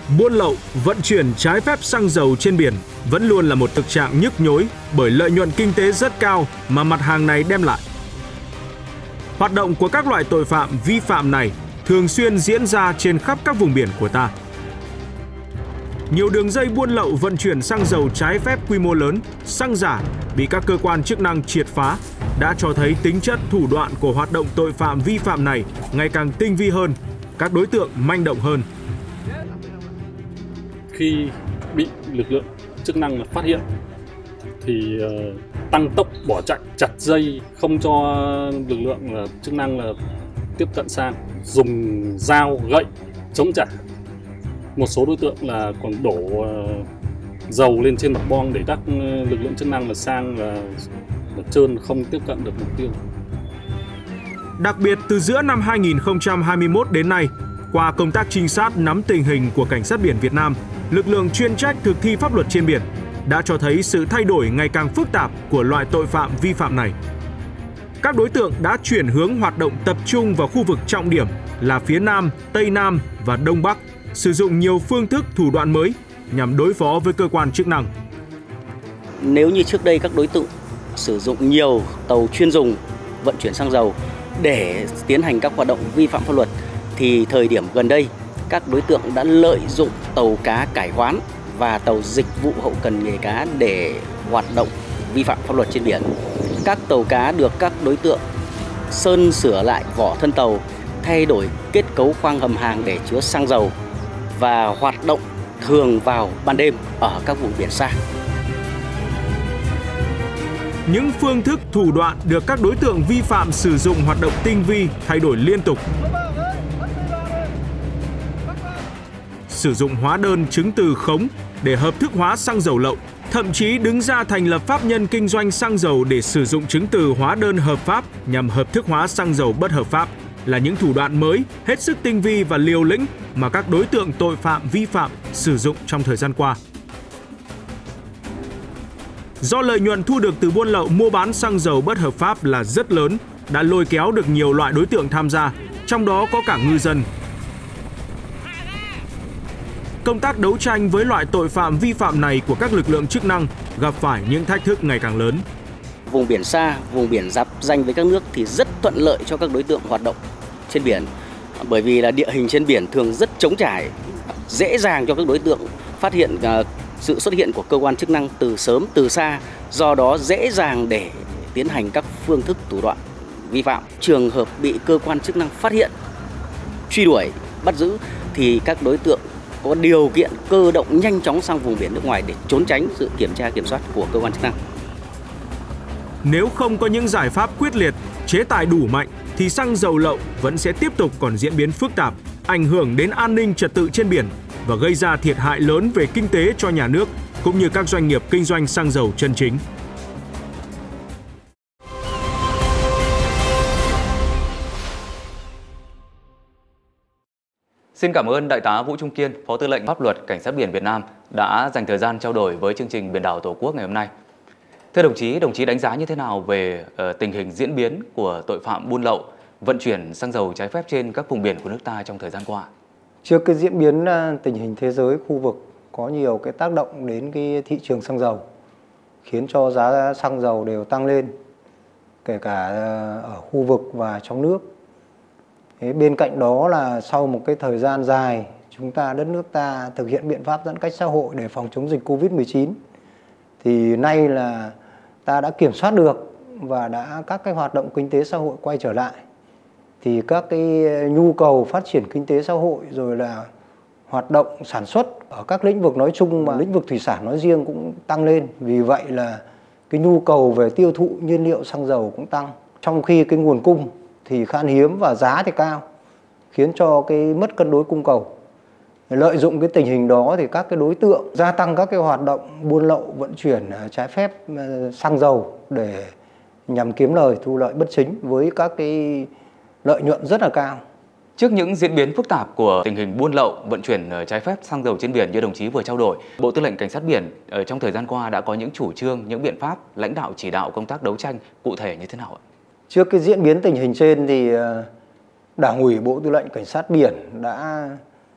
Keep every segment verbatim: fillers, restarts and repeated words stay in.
Buôn lậu, vận chuyển trái phép xăng dầu trên biển vẫn luôn là một thực trạng nhức nhối bởi lợi nhuận kinh tế rất cao mà mặt hàng này đem lại. Hoạt động của các loại tội phạm vi phạm này thường xuyên diễn ra trên khắp các vùng biển của ta. Nhiều đường dây buôn lậu vận chuyển xăng dầu trái phép quy mô lớn, xăng giả bị các cơ quan chức năng triệt phá đã cho thấy tính chất thủ đoạn của hoạt động tội phạm vi phạm này ngày càng tinh vi hơn, các đối tượng manh động hơn. Khi bị lực lượng chức năng phát hiện thì uh, tăng tốc bỏ chạy, chặt dây không cho lực lượng là chức năng là tiếp cận sang, dùng dao gậy chống trả. Một số đối tượng là còn đổ uh, dầu lên trên mặt bong để các lực lượng chức năng là sang là, là trơn không tiếp cận được mục tiêu. Đặc biệt từ giữa năm hai nghìn không trăm hai mươi mốt đến nay, qua công tác trinh sát nắm tình hình của Cảnh sát biển Việt Nam, lực lượng chuyên trách thực thi pháp luật trên biển đã cho thấy sự thay đổi ngày càng phức tạp của loại tội phạm vi phạm này. Các đối tượng đã chuyển hướng hoạt động tập trung vào khu vực trọng điểm là phía Nam, Tây Nam và Đông Bắc, sử dụng nhiều phương thức thủ đoạn mới nhằm đối phó với cơ quan chức năng. Nếu như trước đây các đối tượng sử dụng nhiều tàu chuyên dùng vận chuyển xăng dầu để tiến hành các hoạt động vi phạm pháp luật, thì thời điểm gần đây các đối tượng đã lợi dụng tàu cá cải hoán và tàu dịch vụ hậu cần nghề cá để hoạt động vi phạm pháp luật trên biển. Các tàu cá được các đối tượng sơn sửa lại vỏ thân tàu, thay đổi kết cấu khoang hầm hàng để chứa xăng dầu và hoạt động thường vào ban đêm ở các vùng biển xa. Những phương thức thủ đoạn được các đối tượng vi phạm sử dụng hoạt động tinh vi, thay đổi liên tục. Sử dụng hóa đơn chứng từ khống để hợp thức hóa xăng dầu lậu, thậm chí đứng ra thành lập pháp nhân kinh doanh xăng dầu để sử dụng chứng từ hóa đơn hợp pháp nhằm hợp thức hóa xăng dầu bất hợp pháp là những thủ đoạn mới, hết sức tinh vi và liều lĩnh mà các đối tượng tội phạm vi phạm sử dụng trong thời gian qua. Do lợi nhuận thu được từ buôn lậu mua bán xăng dầu bất hợp pháp là rất lớn, đã lôi kéo được nhiều loại đối tượng tham gia, trong đó có cả ngư dân. Công tác đấu tranh với loại tội phạm vi phạm này của các lực lượng chức năng gặp phải những thách thức ngày càng lớn. Vùng biển xa, vùng biển giáp ranh với các nước thì rất thuận lợi cho các đối tượng hoạt động trên biển, bởi vì là địa hình trên biển thường rất trống trải, dễ dàng cho các đối tượng phát hiện uh, sự xuất hiện của cơ quan chức năng từ sớm từ xa, do đó dễ dàng để tiến hành các phương thức thủ đoạn vi phạm. Trường hợp bị cơ quan chức năng phát hiện, truy đuổi, bắt giữ thì các đối tượng có điều kiện cơ động nhanh chóng sang vùng biển nước ngoài để trốn tránh sự kiểm tra kiểm soát của cơ quan chức năng. Nếu không có những giải pháp quyết liệt, chế tài đủ mạnh thì xăng dầu lậu vẫn sẽ tiếp tục còn diễn biến phức tạp, ảnh hưởng đến an ninh trật tự trên biển và gây ra thiệt hại lớn về kinh tế cho nhà nước cũng như các doanh nghiệp kinh doanh xăng dầu chân chính. Xin cảm ơn Đại tá Vũ Trung Kiên, Phó Tư lệnh Pháp luật Cảnh sát biển Việt Nam đã dành thời gian trao đổi với chương trình Biển đảo Tổ quốc ngày hôm nay. Thưa đồng chí, đồng chí đánh giá như thế nào về uh, tình hình diễn biến của tội phạm buôn lậu, vận chuyển xăng dầu trái phép trên các vùng biển của nước ta trong thời gian qua? Trước cái diễn biến uh, tình hình thế giới, khu vực có nhiều cái tác động đến cái thị trường xăng dầu, khiến cho giá xăng dầu đều tăng lên, kể cả uh, ở khu vực và trong nước. Thế bên cạnh đó là sau một cái thời gian dài chúng ta, đất nước ta thực hiện biện pháp giãn cách xã hội để phòng chống dịch Covid mười chín, thì nay là ta đã kiểm soát được và đã các cái hoạt động kinh tế xã hội quay trở lại, thì các cái nhu cầu phát triển kinh tế xã hội rồi là hoạt động sản xuất ở các lĩnh vực nói chung mà lĩnh vực thủy sản nói riêng cũng tăng lên. Vì vậy là cái nhu cầu về tiêu thụ nhiên liệu xăng dầu cũng tăng, trong khi cái nguồn cung thì khan hiếm và giá thì cao, khiến cho cái mất cân đối cung cầu. Lợi dụng cái tình hình đó thì các cái đối tượng gia tăng các cái hoạt động buôn lậu, vận chuyển trái phép xăng dầu để nhằm kiếm lời, thu lợi bất chính với các cái lợi nhuận rất là cao. Trước những diễn biến phức tạp của tình hình buôn lậu, vận chuyển trái phép xăng dầu trên biển như đồng chí vừa trao đổi, Bộ Tư lệnh Cảnh sát biển ở trong thời gian qua đã có những chủ trương, những biện pháp lãnh đạo chỉ đạo công tác đấu tranh cụ thể như thế nào ạ? Trước cái diễn biến tình hình trên thì Đảng ủy Bộ Tư lệnh Cảnh sát biển đã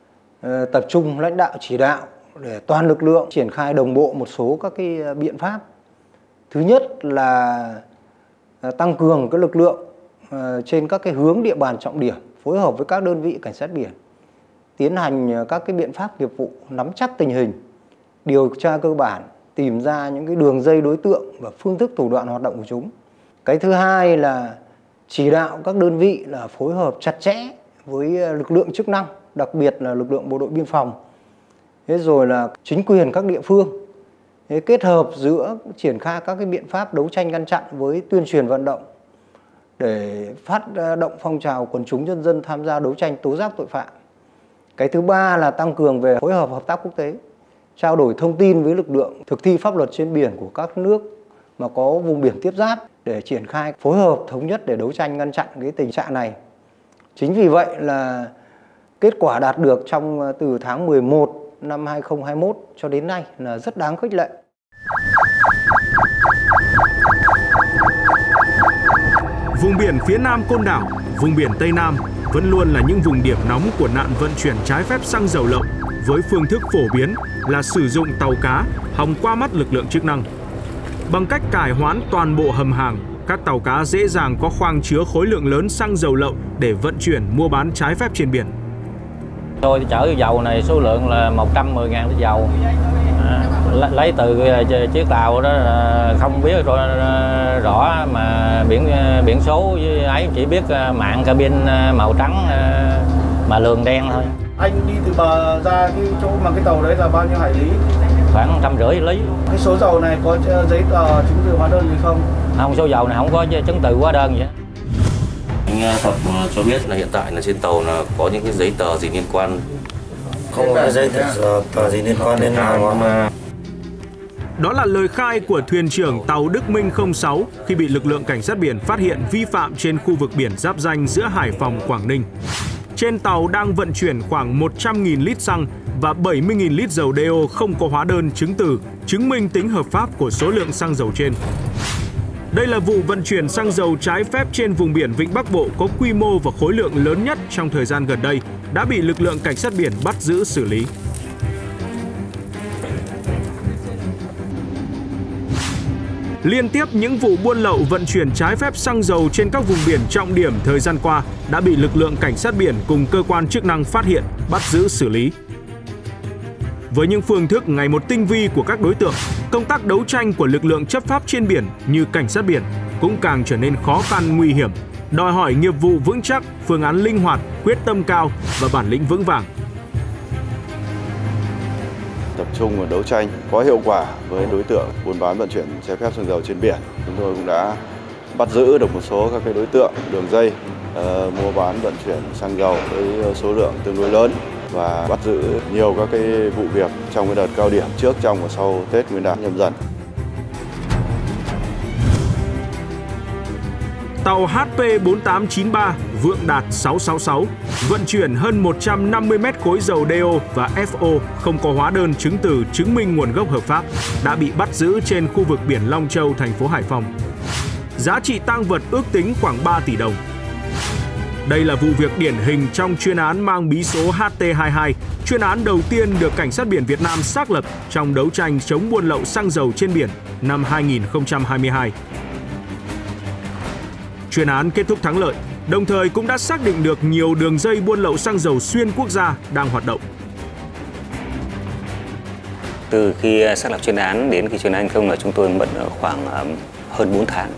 tập trung lãnh đạo chỉ đạo để toàn lực lượng triển khai đồng bộ một số các cái biện pháp. Thứ nhất là tăng cường cái lực lượng trên các cái hướng địa bàn trọng điểm, phối hợp với các đơn vị cảnh sát biển, tiến hành các cái biện pháp nghiệp vụ, nắm chắc tình hình, điều tra cơ bản, tìm ra những cái đường dây đối tượng và phương thức thủ đoạn hoạt động của chúng. Cái thứ hai là chỉ đạo các đơn vị là phối hợp chặt chẽ với lực lượng chức năng, đặc biệt là lực lượng bộ đội biên phòng, thế rồi là chính quyền các địa phương, thế kết hợp giữa triển khai các cái biện pháp đấu tranh ngăn chặn với tuyên truyền vận động để phát động phong trào quần chúng nhân dân tham gia đấu tranh tố giác tội phạm. Cái thứ ba là tăng cường về phối hợp hợp tác quốc tế, trao đổi thông tin với lực lượng thực thi pháp luật trên biển của các nước mà có vùng biển tiếp giáp để triển khai phối hợp thống nhất để đấu tranh ngăn chặn cái tình trạng này. Chính vì vậy là kết quả đạt được trong từ tháng mười một năm hai nghìn không trăm hai mươi mốt cho đến nay là rất đáng khích lệ. Vùng biển phía nam Côn Đảo, vùng biển Tây Nam vẫn luôn là những vùng điểm nóng của nạn vận chuyển trái phép xăng dầu lậu với phương thức phổ biến là sử dụng tàu cá hòng qua mắt lực lượng chức năng. Bằng cách cải hoán toàn bộ hầm hàng, các tàu cá dễ dàng có khoang chứa khối lượng lớn xăng dầu lậu để vận chuyển mua bán trái phép trên biển. Tôi chở dầu này số lượng là một trăm mười nghìn lít dầu, à, lấy từ chiếc tàu đó không biết rõ mà biển biển số với ấy, chỉ biết mạn cabin màu trắng mà lường đen thôi. Anh đi từ bờ ra cái chỗ mà cái tàu đấy là bao nhiêu hải lý? Khoảng trăm rưỡi lý. Cái số dầu này có giấy tờ chứng từ hóa đơn gì không? Không, số dầu này không có chứng từ hóa đơn gì. Anh Thuật cho biết là hiện tại là trên tàu là có những cái giấy tờ gì liên quan? Không có giấy tờ, tờ gì liên quan đến nào mà. Đó là lời khai của thuyền trưởng tàu Đức Minh không sáu khi bị lực lượng cảnh sát biển phát hiện vi phạm trên khu vực biển giáp ranh giữa Hải Phòng, Quảng Ninh. Trên tàu đang vận chuyển khoảng một trăm nghìn lít xăng và bảy mươi nghìn lít dầu đê ô không có hóa đơn chứng từ chứng minh tính hợp pháp của số lượng xăng dầu trên. Đây là vụ vận chuyển xăng dầu trái phép trên vùng biển Vịnh Bắc Bộ có quy mô và khối lượng lớn nhất trong thời gian gần đây, đã bị lực lượng cảnh sát biển bắt giữ xử lý. Liên tiếp những vụ buôn lậu vận chuyển trái phép xăng dầu trên các vùng biển trọng điểm thời gian qua đã bị lực lượng cảnh sát biển cùng cơ quan chức năng phát hiện, bắt giữ xử lý. Với những phương thức ngày một tinh vi của các đối tượng, công tác đấu tranh của lực lượng chấp pháp trên biển như cảnh sát biển cũng càng trở nên khó khăn nguy hiểm, đòi hỏi nghiệp vụ vững chắc, phương án linh hoạt, quyết tâm cao và bản lĩnh vững vàng. Tập trung vào đấu tranh có hiệu quả với đối tượng buôn bán vận chuyển trái phép xăng dầu trên biển. Chúng tôi cũng đã bắt giữ được một số các cái đối tượng đường dây uh, mua bán vận chuyển xăng dầu với số lượng tương đối lớn và bắt giữ nhiều các cái vụ việc trong cái đợt cao điểm trước, trong và sau Tết Nguyên đán Nhâm Dần. Tàu H P bốn tám chín ba Vượng Đạt sáu sáu sáu vận chuyển hơn một trăm năm mươi mét khối dầu đê ô và ép ô không có hóa đơn chứng từ chứng minh nguồn gốc hợp pháp đã bị bắt giữ trên khu vực biển Long Châu, thành phố Hải Phòng. Giá trị tang vật ước tính khoảng ba tỷ đồng. Đây là vụ việc điển hình trong chuyên án mang bí số H T hai hai, chuyên án đầu tiên được Cảnh sát biển Việt Nam xác lập trong đấu tranh chống buôn lậu xăng dầu trên biển năm hai nghìn không trăm hai mươi hai. Chuyên án kết thúc thắng lợi, đồng thời cũng đã xác định được nhiều đường dây buôn lậu xăng dầu xuyên quốc gia đang hoạt động. Từ khi xác lập chuyên án đến khi chuyên án thành công là chúng tôi mất khoảng hơn bốn tháng.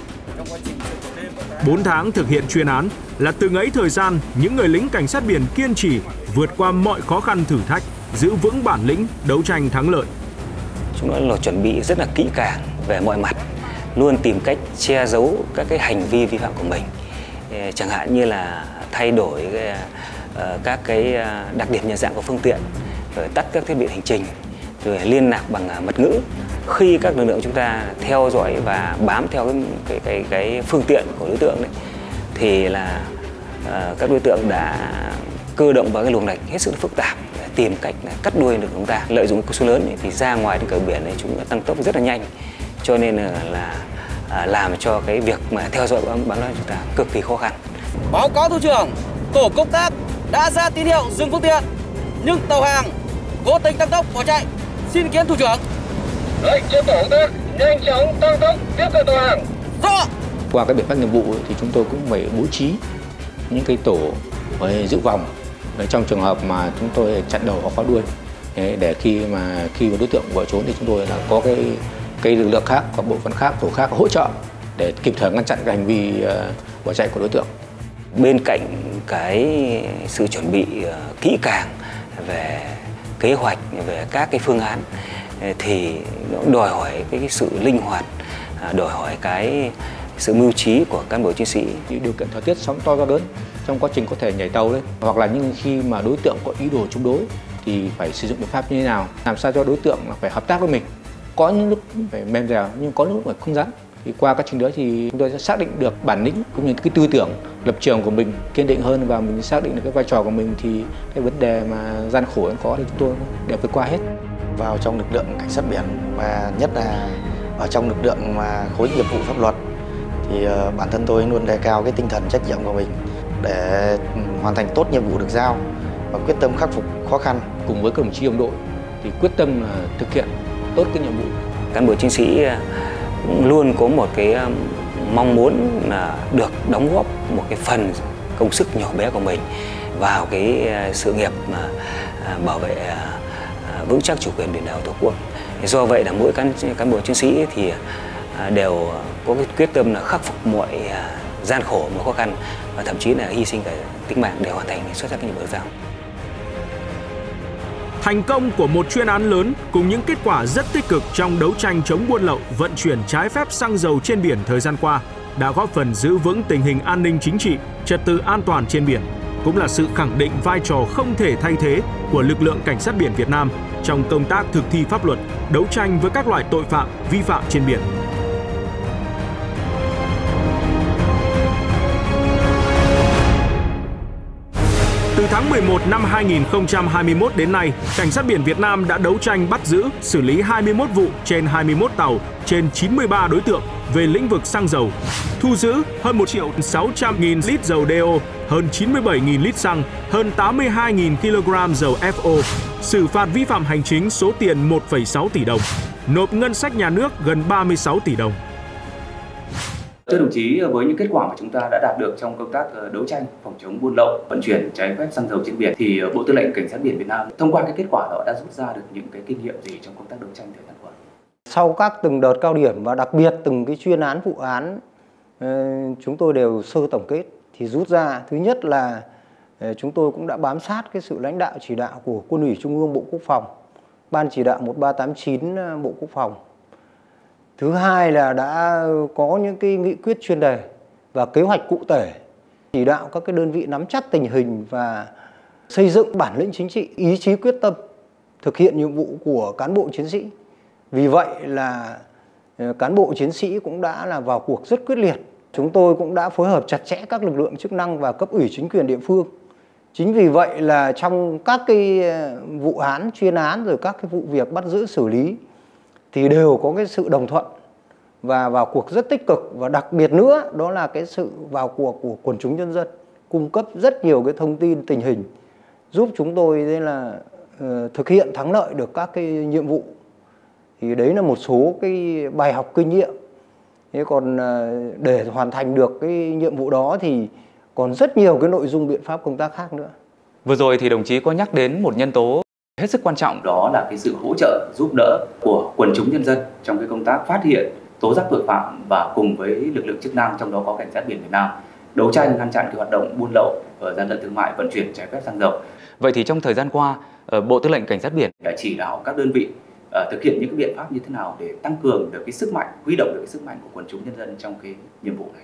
bốn tháng thực hiện chuyên án là từng ấy thời gian những người lính cảnh sát biển kiên trì vượt qua mọi khó khăn thử thách, giữ vững bản lĩnh, đấu tranh thắng lợi. Chúng tôi là chuẩn bị rất là kỹ càng về mọi mặt, luôn tìm cách che giấu các cái hành vi vi phạm của mình, chẳng hạn như là thay đổi cái, uh, các cái đặc điểm nhận dạng của phương tiện, rồi tắt các thiết bị hành trình, rồi liên lạc bằng mật ngữ. Khi các lực lượng chúng ta theo dõi và bám theo cái cái cái, cái phương tiện của đối tượng đấy, thì là uh, các đối tượng đã cơ động vào cái luồng lạch hết sức phức tạp để tìm cách là cắt đuôi được chúng ta. Lợi dụng cái số lớn ấy, thì ra ngoài trên cửa biển này chúng đã tăng tốc rất là nhanh, cho nên là, là à, làm cho cái việc mà theo dõi bám bám chúng ta cực kỳ khó khăn. Báo cáo thủ trưởng, tổ công tác đã ra tín hiệu dừng phương tiện. nhưng tàu hàng cố tình tăng tốc bỏ chạy. Xin ý kiến thủ trưởng. Lệnh cho tổ công tác nhanh chóng tăng tốc tiếp cận tàu hàng. Rõ. Qua các biện pháp nghiệp vụ thì chúng tôi cũng phải bố trí những cái tổ giữ vòng trong trường hợp mà chúng tôi chặn đầu hoặc khóa đuôi, để khi mà khi mà đối tượng bỏ trốn thì chúng tôi là có cái cái lực lượng khác, có bộ phận khác, tổ khác hỗ trợ để kịp thời ngăn chặn cái hành vi bỏ chạy của đối tượng. Bên cạnh cái sự chuẩn bị kỹ càng về kế hoạch, về các cái phương án thì nó đòi hỏi cái sự linh hoạt, đòi hỏi cái sự mưu trí của cán bộ chiến sĩ. Điều kiện thời tiết sóng to gió lớn trong quá trình có thể nhảy tàu lên, hoặc là những khi mà đối tượng có ý đồ chống đối thì phải sử dụng biện pháp như thế nào, làm sao cho đối tượng là phải hợp tác với mình. Có những lúc phải mềm dẻo nhưng có những lúc phải không dám. Thì qua quá trình đó thì chúng tôi sẽ xác định được bản lĩnh cũng như cái tư tưởng, lập trường của mình kiên định hơn, và mình xác định được cái vai trò của mình, thì cái vấn đề mà gian khổ khó thì chúng tôi đều vượt qua hết. Vào trong lực lượng cảnh sát biển, và nhất là ở trong lực lượng mà khối nghiệp vụ pháp luật, thì bản thân tôi luôn đề cao cái tinh thần trách nhiệm của mình để hoàn thành tốt nhiệm vụ được giao và quyết tâm khắc phục khó khăn. Cùng với các đồng chí đồng đội thì quyết tâm là thực hiện tốt cái nhiệm vụ. Cán bộ chiến sĩ luôn có một cái mong muốn là được đóng góp một cái phần công sức nhỏ bé của mình vào cái sự nghiệp mà bảo vệ vững chắc chủ quyền biển đảo Tổ quốc. Do vậy là mỗi cán cán bộ chiến sĩ thì đều có cái quyết tâm là khắc phục mọi gian khổ, mọi khó khăn, và thậm chí là hy sinh cả tính mạng để hoàn thành xuất sắc cái nhiệm vụ được giao. Thành công của một chuyên án lớn cùng những kết quả rất tích cực trong đấu tranh chống buôn lậu, vận chuyển trái phép xăng dầu trên biển thời gian qua đã góp phần giữ vững tình hình an ninh chính trị, trật tự an toàn trên biển, cũng là sự khẳng định vai trò không thể thay thế của lực lượng cảnh sát biển Việt Nam trong công tác thực thi pháp luật, đấu tranh với các loại tội phạm vi phạm trên biển. Từ tháng mười một năm hai nghìn không trăm hai mươi mốt đến nay, Cảnh sát biển Việt Nam đã đấu tranh bắt giữ, xử lý hai mươi mốt vụ trên hai mươi mốt tàu, trên chín mươi ba đối tượng về lĩnh vực xăng dầu, thu giữ hơn một triệu sáu trăm nghìn lít dầu đê ô, hơn chín mươi bảy nghìn lít xăng, hơn tám mươi hai nghìn ki lô gam dầu ép o, xử phạt vi phạm hành chính số tiền một phẩy sáu tỷ đồng, nộp ngân sách nhà nước gần ba mươi sáu tỷ đồng. Thưa đồng chí, với những kết quả mà chúng ta đã đạt được trong công tác đấu tranh phòng chống buôn lậu, vận chuyển trái phép xăng dầu trên biển, thì Bộ Tư lệnh Cảnh sát biển Việt Nam thông qua cái kết quả đó đã rút ra được những cái kinh nghiệm gì trong công tác đấu tranh thời gian qua? Sau các từng đợt cao điểm và đặc biệt từng cái chuyên án vụ án chúng tôi đều sơ tổng kết, thì rút ra thứ nhất là chúng tôi cũng đã bám sát cái sự lãnh đạo chỉ đạo của Quân ủy Trung ương Bộ Quốc phòng, Ban chỉ đạo một ba tám chín Bộ Quốc phòng. Thứ hai là đã có những cái nghị quyết chuyên đề và kế hoạch cụ thể, chỉ đạo các cái đơn vị nắm chắc tình hình và xây dựng bản lĩnh chính trị, ý chí quyết tâm thực hiện nhiệm vụ của cán bộ chiến sĩ. Vì vậy là cán bộ chiến sĩ cũng đã là vào cuộc rất quyết liệt. Chúng tôi cũng đã phối hợp chặt chẽ các lực lượng chức năng và cấp ủy chính quyền địa phương. Chính vì vậy là trong các cái vụ án, chuyên án rồi các cái vụ việc bắt giữ xử lý thì đều có cái sự đồng thuận và vào cuộc rất tích cực, và đặc biệt nữa đó là cái sự vào cuộc của quần chúng nhân dân, cung cấp rất nhiều cái thông tin tình hình giúp chúng tôi đây là uh, thực hiện thắng lợi được các cái nhiệm vụ. Thì đấy là một số cái bài học kinh nghiệm. Thế còn uh, để hoàn thành được cái nhiệm vụ đó thì còn rất nhiều cái nội dung biện pháp công tác khác nữa. Vừa rồi thì đồng chí có nhắc đến một nhân tố hết sức quan trọng, đó là cái sự hỗ trợ giúp đỡ của quần chúng nhân dân trong cái công tác phát hiện, tố giác tội phạm, và cùng với lực lượng chức năng, trong đó có Cảnh sát biển Việt Nam, đấu tranh ngăn chặn cái hoạt động buôn lậu và gian lận thương mại, vận chuyển trái phép xăng dầu. Vậy thì trong thời gian qua, Bộ Tư lệnh Cảnh sát biển đã chỉ đạo các đơn vị uh, thực hiện những cái biện pháp như thế nào để tăng cường được cái sức mạnh, huy động được cái sức mạnh của quần chúng nhân dân trong cái nhiệm vụ này?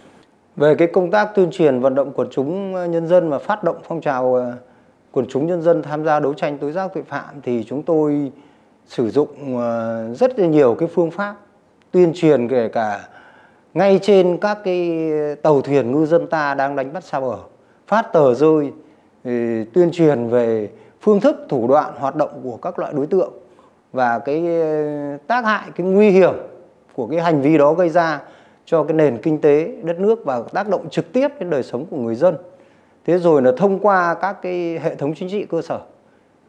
Về cái công tác tuyên truyền vận động quần chúng nhân dân và phát động phong trào quần chúng nhân dân tham gia đấu tranh tố giác tội phạm, thì chúng tôi sử dụng rất là nhiều cái phương pháp tuyên truyền, kể cả ngay trên các cái tàu thuyền ngư dân ta đang đánh bắt xa bờ, phát tờ rơi tuyên truyền về phương thức, thủ đoạn hoạt động của các loại đối tượng và cái tác hại, cái nguy hiểm của cái hành vi đó gây ra cho cái nền kinh tế đất nước và tác động trực tiếp đến đời sống của người dân. Thế rồi là thông qua các cái hệ thống chính trị cơ sở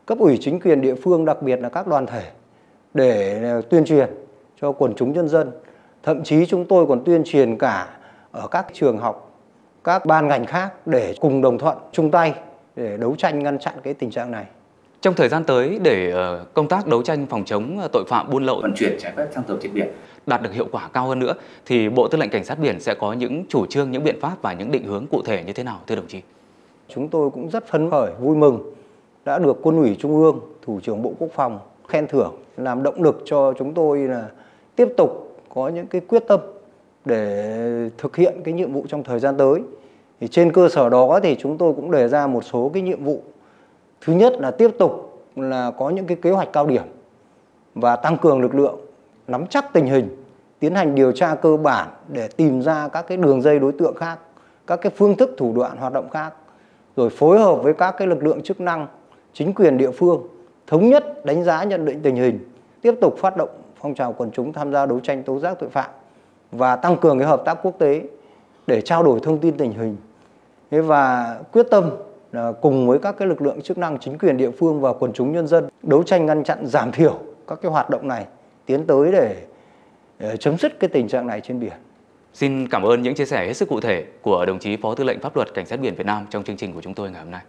cấp ủy chính quyền địa phương, đặc biệt là các đoàn thể để tuyên truyền cho quần chúng nhân dân. Thậm chí chúng tôi còn tuyên truyền cả ở các trường học, các ban ngành khác để cùng đồng thuận, chung tay để đấu tranh ngăn chặn cái tình trạng này. Trong thời gian tới, để công tác đấu tranh phòng chống tội phạm buôn lậu vận chuyển trái phép xăng dầu trên biển đạt được hiệu quả cao hơn nữa, thì Bộ Tư lệnh Cảnh sát biển sẽ có những chủ trương, những biện pháp và những định hướng cụ thể như thế nào thưa đồng chí? Chúng tôi cũng rất phấn khởi, vui mừng đã được Quân ủy Trung ương, Thủ trưởng Bộ Quốc phòng khen thưởng, làm động lực cho chúng tôi là tiếp tục có những cái quyết tâm để thực hiện cái nhiệm vụ trong thời gian tới. Thì trên cơ sở đó thì chúng tôi cũng đề ra một số cái nhiệm vụ. Thứ nhất là tiếp tục là có những cái kế hoạch cao điểm và tăng cường lực lượng, nắm chắc tình hình, tiến hành điều tra cơ bản để tìm ra các cái đường dây đối tượng khác, các cái phương thức thủ đoạn hoạt động khác, rồi phối hợp với các cái lực lượng chức năng, chính quyền địa phương, thống nhất đánh giá nhận định tình hình, tiếp tục phát động phong trào quần chúng tham gia đấu tranh tố giác tội phạm và tăng cường cái hợp tác quốc tế để trao đổi thông tin tình hình. Thế và quyết tâm là cùng với các cái lực lượng chức năng, chính quyền địa phương và quần chúng nhân dân đấu tranh ngăn chặn, giảm thiểu các cái hoạt động này, tiến tới để, để chấm dứt cái tình trạng này trên biển. Xin cảm ơn những chia sẻ hết sức cụ thể của đồng chí Phó Tư lệnh Pháp luật Cảnh sát biển Việt Nam trong chương trình của chúng tôi ngày hôm nay.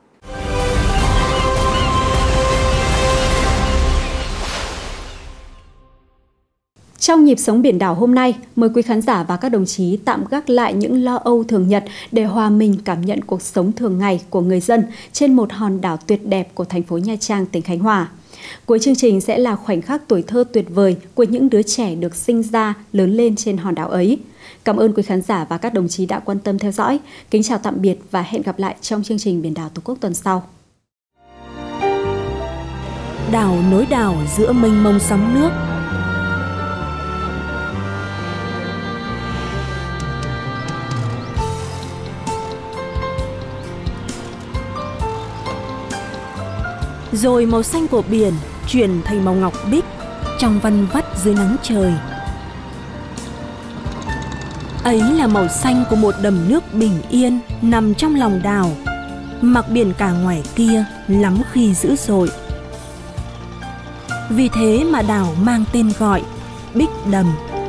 Trong nhịp sống biển đảo hôm nay, mời quý khán giả và các đồng chí tạm gác lại những lo âu thường nhật để hòa mình cảm nhận cuộc sống thường ngày của người dân trên một hòn đảo tuyệt đẹp của thành phố Nha Trang, tỉnh Khánh Hòa. Cuối chương trình sẽ là khoảnh khắc tuổi thơ tuyệt vời của những đứa trẻ được sinh ra, lớn lên trên hòn đảo ấy. Cảm ơn quý khán giả và các đồng chí đã quan tâm theo dõi. Kính chào tạm biệt và hẹn gặp lại trong chương trình Biển đảo Tổ quốc tuần sau. Đảo nối đảo giữa mênh mông sóng nước. Rồi màu xanh của biển chuyển thành màu ngọc bích trong vân vắt dưới nắng trời. Ấy là màu xanh của một đầm nước bình yên nằm trong lòng đảo. Mặt biển cả ngoài kia lắm khi dữ dội. Vì thế mà đảo mang tên gọi Bích Đầm.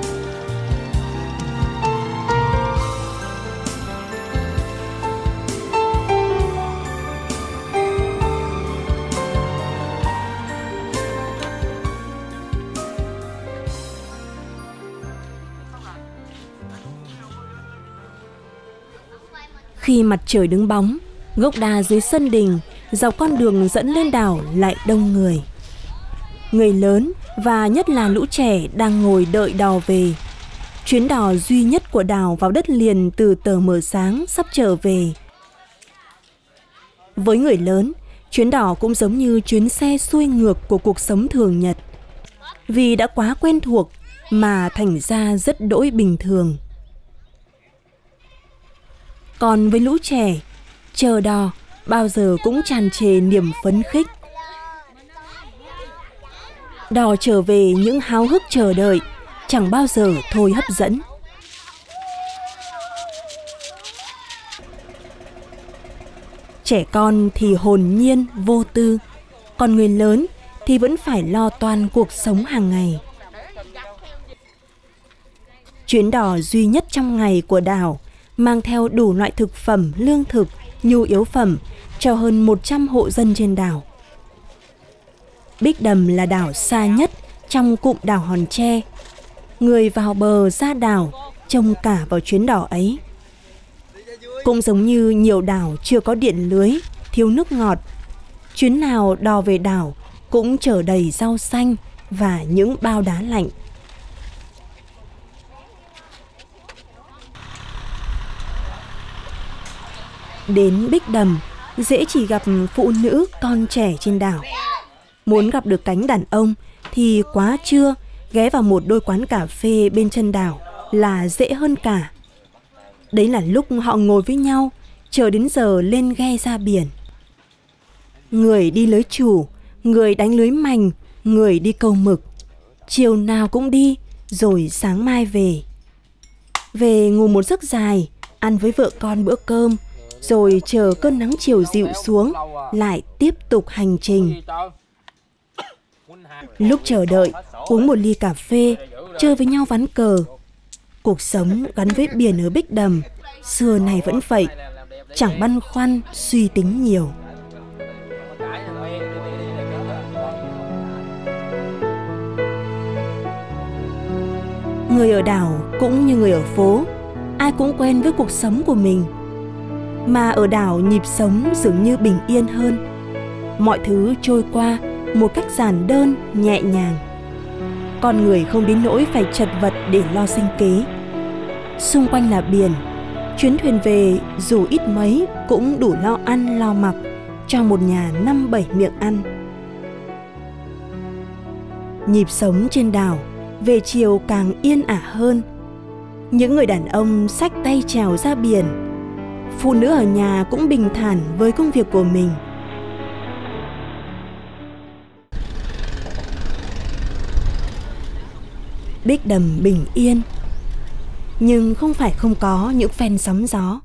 Khi mặt trời đứng bóng, gốc đa dưới sân đình, dọc con đường dẫn lên đảo lại đông người. Người lớn và nhất là lũ trẻ đang ngồi đợi đò về. Chuyến đò duy nhất của đảo vào đất liền từ tờ mờ sáng sắp trở về. Với người lớn, chuyến đò cũng giống như chuyến xe xuôi ngược của cuộc sống thường nhật. Vì đã quá quen thuộc mà thành ra rất đỗi bình thường. Còn với lũ trẻ, chờ đò bao giờ cũng tràn trề niềm phấn khích. Đò trở về những háo hức chờ đợi, chẳng bao giờ thôi hấp dẫn. Trẻ con thì hồn nhiên, vô tư, còn người lớn thì vẫn phải lo toan cuộc sống hàng ngày. Chuyến đò duy nhất trong ngày của đảo mang theo đủ loại thực phẩm, lương thực, nhu yếu phẩm cho hơn một trăm hộ dân trên đảo. Bích Đầm là đảo xa nhất trong cụm đảo Hòn Tre. Người vào bờ ra đảo trông cả vào chuyến đò ấy. Cũng giống như nhiều đảo chưa có điện lưới, thiếu nước ngọt, chuyến nào đò về đảo cũng chở đầy rau xanh và những bao đá lạnh. Đến Bích Đầm, dễ chỉ gặp phụ nữ, con trẻ trên đảo. Muốn gặp được cánh đàn ông thì quá trưa ghé vào một đôi quán cà phê bên chân đảo là dễ hơn cả. Đấy là lúc họ ngồi với nhau, chờ đến giờ lên ghe ra biển. Người đi lưới chủ, người đánh lưới mành, người đi câu mực. Chiều nào cũng đi, rồi sáng mai về. Về ngủ một giấc dài, ăn với vợ con bữa cơm, rồi chờ cơn nắng chiều dịu xuống, lại tiếp tục hành trình. Lúc chờ đợi, uống một ly cà phê, chơi với nhau ván cờ. Cuộc sống gắn với biển ở Bích Đầm, xưa này vẫn vậy, chẳng băn khoăn, suy tính nhiều. Người ở đảo cũng như người ở phố, ai cũng quen với cuộc sống của mình. Mà ở đảo nhịp sống dường như bình yên hơn. Mọi thứ trôi qua một cách giản đơn, nhẹ nhàng. Con người không đến nỗi phải chật vật để lo sinh kế. Xung quanh là biển, chuyến thuyền về dù ít mấy cũng đủ lo ăn lo mặc cho một nhà năm bảy miệng ăn. Nhịp sống trên đảo về chiều càng yên ả hơn. Những người đàn ông xách tay trèo ra biển, phụ nữ ở nhà cũng bình thản với công việc của mình. Bích Đầm bình yên, nhưng không phải không có những phen sóng gió.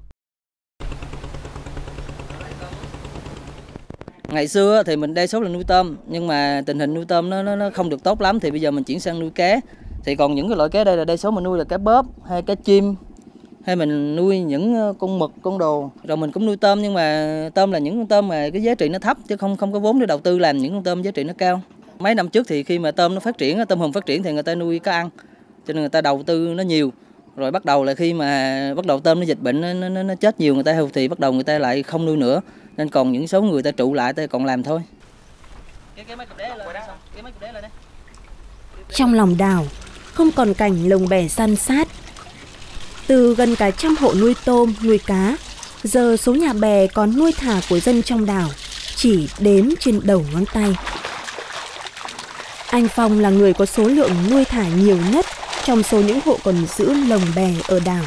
Ngày xưa thì mình đa số là nuôi tôm, nhưng mà tình hình nuôi tôm nó, nó nó không được tốt lắm, thì bây giờ mình chuyển sang nuôi cá. Thì còn những cái loại cá đây là đa số mình nuôi là cá bóp hay cá chim, hay mình nuôi những con mực, con đồ. Rồi mình cũng nuôi tôm, nhưng mà tôm là những con tôm mà cái giá trị nó thấp, chứ không không có vốn để đầu tư làm những con tôm giá trị nó cao. Mấy năm trước thì khi mà tôm nó phát triển, tôm hùm phát triển thì người ta nuôi cá ăn, cho nên người ta đầu tư nó nhiều. Rồi bắt đầu là khi mà bắt đầu tôm nó dịch bệnh, nó, nó, nó chết nhiều, người ta thì bắt đầu người ta lại không nuôi nữa. Nên còn những số người ta trụ lại, ta còn làm thôi. Trong lòng đảo không còn cảnh lồng bè san sát. Từ gần cả trăm hộ nuôi tôm, nuôi cá, giờ số nhà bè còn nuôi thả của dân trong đảo chỉ đếm trên đầu ngón tay. Anh Phong là người có số lượng nuôi thả nhiều nhất trong số những hộ còn giữ lồng bè ở đảo.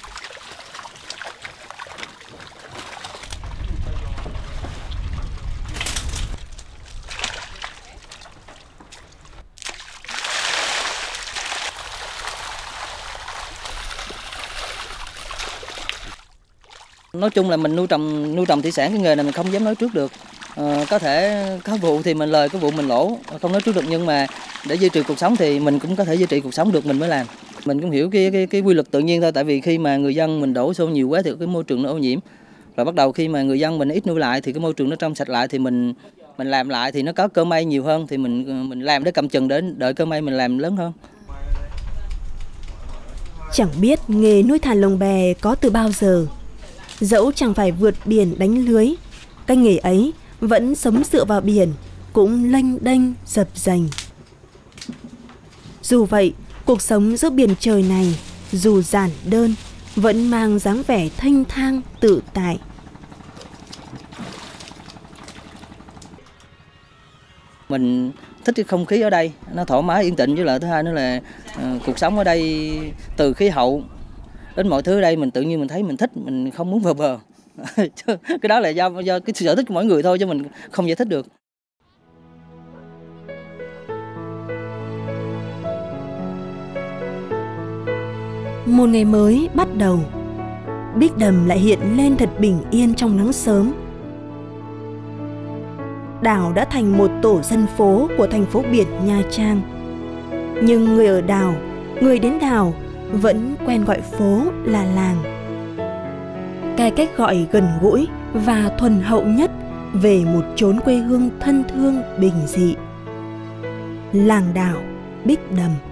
Nói chung là mình nuôi trồng nuôi trồng thủy sản, cái nghề này mình không dám nói trước được. Ờ, có thể có vụ thì mình lời, có vụ mình lỗ, không nói trước được, nhưng mà để duy trì cuộc sống thì mình cũng có thể duy trì cuộc sống được, mình mới làm. Mình cũng hiểu cái cái cái quy luật tự nhiên thôi, tại vì khi mà người dân mình đổ xô nhiều quá thì cái môi trường nó ô nhiễm. Rồi bắt đầu khi mà người dân mình ít nuôi lại thì cái môi trường nó trong sạch lại, thì mình mình làm lại thì nó có cơ may nhiều hơn, thì mình mình làm để cầm chừng để đợi cơ may mình làm lớn hơn. Chẳng biết nghề nuôi thả lồng bè có từ bao giờ. Dẫu chẳng phải vượt biển đánh lưới, cái nghề ấy vẫn sống dựa vào biển, cũng lênh đênh dập dềnh. Dù vậy, cuộc sống giữa biển trời này dù giản đơn vẫn mang dáng vẻ thênh thang tự tại. Mình thích cái không khí ở đây, nó thoải mái yên tĩnh, với lại thứ hai nữa là uh, cuộc sống ở đây từ khí hậu đến mọi thứ ở đây mình tự nhiên mình thấy mình thích, mình không muốn vào bờ. Cái đó là do do cái sở thích của mỗi người thôi, chứ mình không giải thích được. Một ngày mới bắt đầu, Bích Đầm lại hiện lên thật bình yên trong nắng sớm. Đảo đã thành một tổ dân phố của thành phố biển Nha Trang. Nhưng người ở đảo, người đến đảo vẫn quen gọi phố là làng. Cái cách gọi gần gũi và thuần hậu nhất về một chốn quê hương thân thương bình dị. Làng đảo Bích Đầm.